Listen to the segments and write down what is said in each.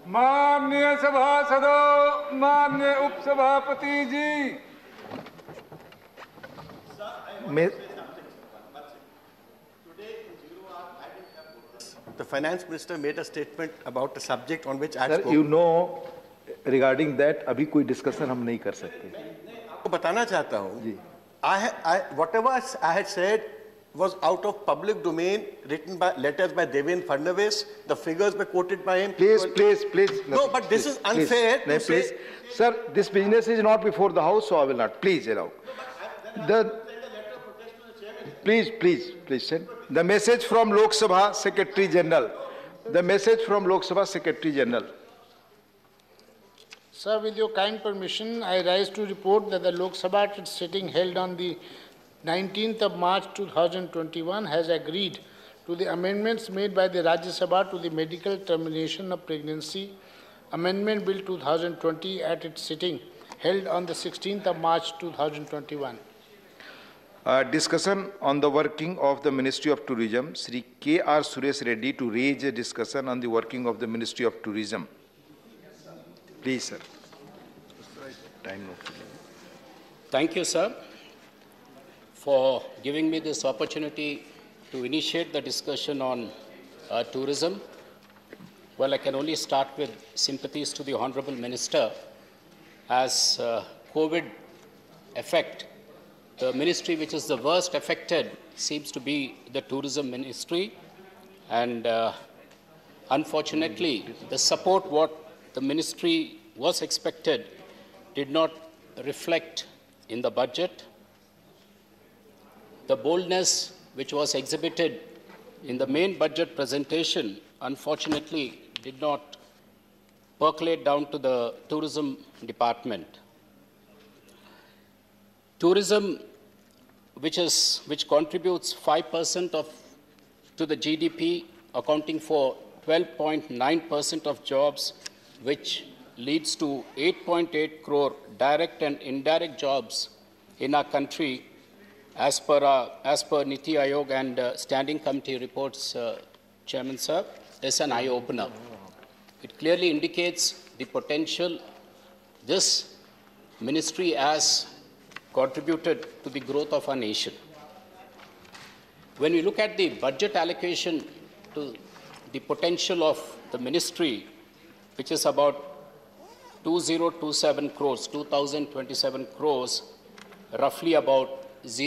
माननीय सभासदों, माननीय उपसभापति जी, the finance minister made a statement about a subject on which I Sir, spoke. you know, regarding that, अभी कोई discussion हम नहीं कर सकते. आपको बताना चाहता हूँ. Whatever I had said was out of public domain, written by letters by Devendra Fadnavis. The figures were quoted by him. Please. No, but this is unfair. Please. Sir, this business is not before the House, so I will not. Please allow. Please send the message from Lok Sabha Secretary General. The message from Lok Sabha Secretary General. Sir, with your kind permission, I rise to report that the Lok Sabha sitting held on the 19th of March 2021 has agreed to the amendments made by the Rajya Sabha to the Medical Termination of Pregnancy Amendment Bill 2020 at its sitting held on the 16th of March 2021. Discussion on the working of the Ministry of Tourism. Sri K.R. Suresh Reddy to raise a discussion on the working of the Ministry of Tourism. Please, sir. Thank you, sir, for giving me this opportunity to initiate the discussion on tourism. Well, I can only start with sympathies to the Honorable Minister. As COVID effect, the ministry which is the worst affected seems to be the tourism ministry. And unfortunately, the support what the ministry was expected did not reflect in the budget. The boldness which was exhibited in the main budget presentation, unfortunately, did not percolate down to the tourism department. Tourism, which contributes 5% to the GDP, accounting for 12.9% of jobs, which leads to 8.8 crore direct and indirect jobs in our country, as per Niti Aayog and Standing Committee reports, Chairman Sir, is an eye-opener. It clearly indicates the potential this ministry has contributed to the growth of our nation. When we look at the budget allocation to the potential of the ministry, which is about 2027 crores, 2027 crores, roughly about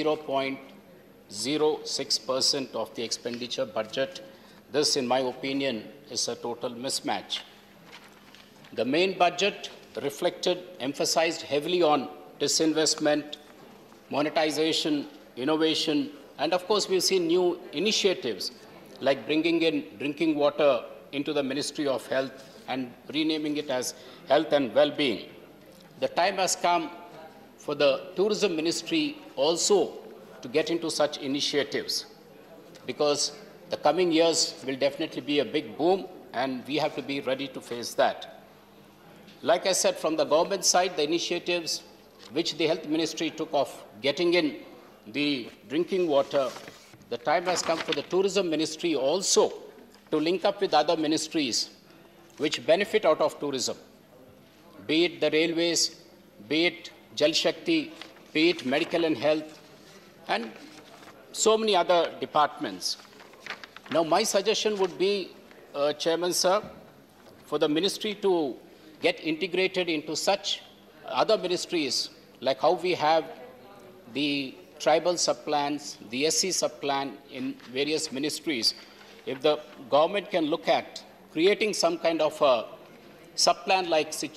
0.06% of the expenditure budget. This, in my opinion, is a total mismatch. The main budget emphasized heavily on disinvestment, monetization, innovation, and of course we've seen new initiatives like bringing in drinking water into the Ministry of Health and renaming it as Health and Well-being. The time has come for the Tourism Ministry also to get into such initiatives, because the coming years will definitely be a big boom and we have to be ready to face that. Like I said, from the government side, the initiatives which the Health Ministry took of getting in the drinking water, the time has come for the Tourism Ministry also to link up with other ministries which benefit out of tourism, be it the railways, be it Jal Shakti, be it medical and health, and so many other departments. Now, my suggestion would be, Chairman Sir, for the ministry to get integrated into such other ministries, like how we have the tribal subplans, the SC subplan in various ministries. If the government can look at creating some kind of a subplan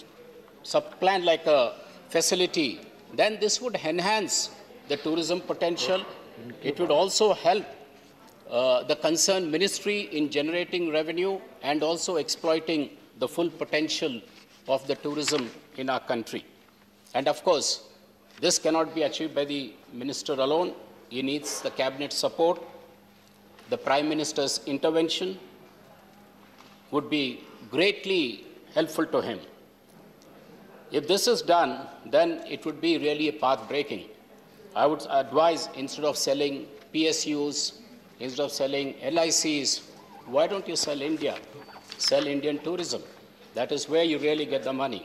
like a facility, then this would enhance the tourism potential. It would also help the concerned ministry in generating revenue and also exploiting the full potential of the tourism in our country. And of course, this cannot be achieved by the minister alone. He needs the cabinet support. The Prime Minister's intervention would be greatly helpful to him. If this is done, then it would be really a path breaking. I would advise, instead of selling PSUs, instead of selling LICs, why don't you sell India? Sell Indian tourism. That is where you really get the money.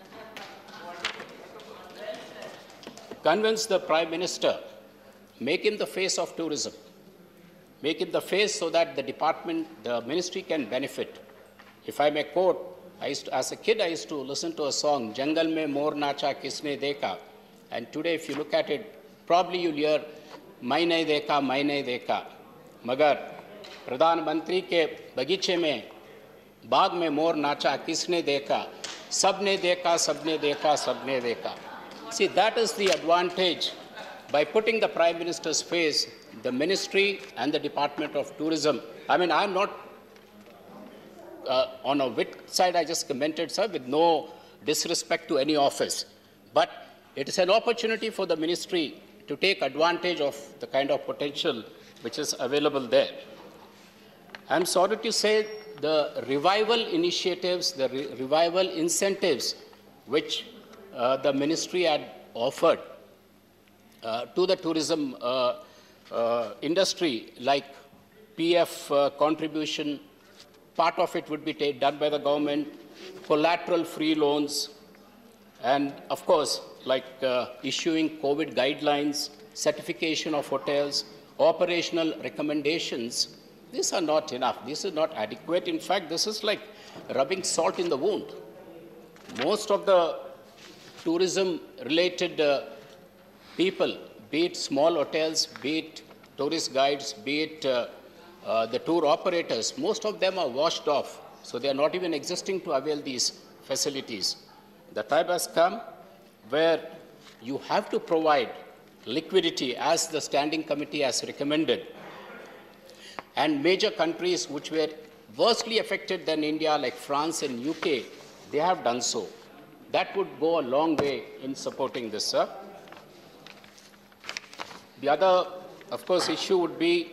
Convince the Prime Minister, make him the face of tourism. Make him the face so that the department, the ministry can benefit. If I may quote, as a kid, I used to listen to a song, Jangal mein mor nacha kisne dekha. And today, if you look at it, probably you'll hear, maine dekha. Magar, Pradhan Mantri ke bagiche mein, baag mein mor nacha kisne dekha. Sabne dekha, sabne dekha, sabne dekha. See, that is the advantage. By putting the Prime Minister's face, the Ministry and the Department of Tourism, I mean, I'm not on a wit side, I just commented, sir, with no disrespect to any office. But it is an opportunity for the Ministry to take advantage of the kind of potential which is available there. I'm sorry to say the revival initiatives, the revival incentives which the Ministry had offered to the tourism industry, like PF contribution, part of it would be done by the government, collateral-free loans, and of course, like issuing COVID guidelines, certification of hotels, operational recommendations. These are not enough. This is not adequate. In fact, this is like rubbing salt in the wound. Most of the tourism-related people, be it small hotels, be it tourist guides, be it the tour operators, most of them are washed off. So they are not even existing to avail these facilities. The time has come where you have to provide liquidity as the Standing Committee has recommended. And major countries which were worstly affected than India, like France and UK, they have done so. That would go a long way in supporting this, sir. The other, of course, issue would be...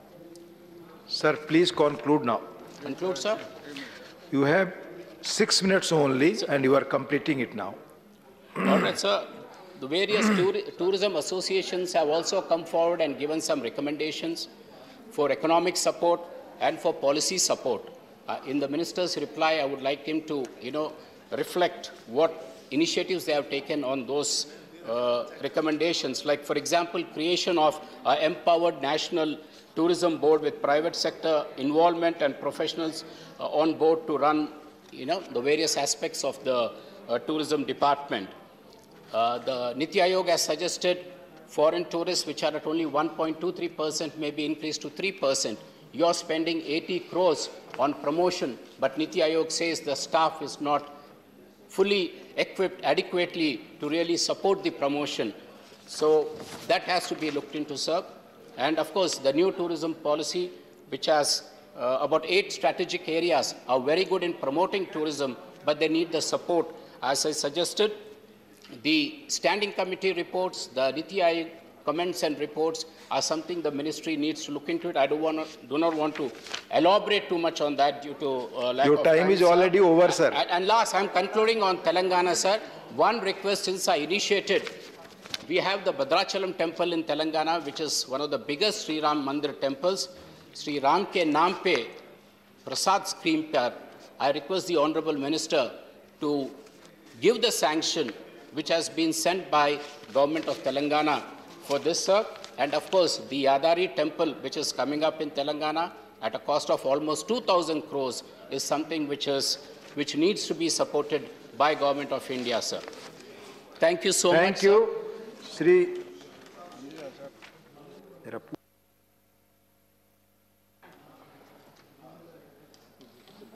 Sir, please conclude now. Conclude, sir. You have 6 minutes only, and you are completing it now. All right, sir. The various tourism associations have also come forward and given some recommendations for economic support and for policy support. In the minister's reply, I would like him to, reflect what initiatives they have taken on those recommendations. Like, for example, creation of an empowered national tourism board with private sector involvement and professionals on board to run, the various aspects of the tourism department. The Niti Aayog has suggested foreign tourists, which are at only 1.23%, may be increased to 3%. You are spending 80 crores on promotion, but Niti Aayog says the staff is not fully equipped adequately to really support the promotion. So that has to be looked into, sir. And of course, the new tourism policy, which has about 8 strategic areas, are very good in promoting tourism, but they need the support. As I suggested, the Standing Committee reports, the Niti Aayog comments and reports are something the ministry needs to look into it. I do not want to elaborate too much on that due to lack of time. Your time is already over, sir. And last, I'm concluding on Telangana, sir. One request since I initiated, we have the Bhadrachalam temple in Telangana, which is one of the biggest Sri Ram Mandir temples. Sri Ram ke naam pe Prasad scheme par, I request the Honorable Minister to give the sanction which has been sent by Government of Telangana for this, sir. And of course, the Yadari temple, which is coming up in Telangana at a cost of almost 2,000 crores, is something which needs to be supported by Government of India, sir. Thank you so much. Thank you, Sri.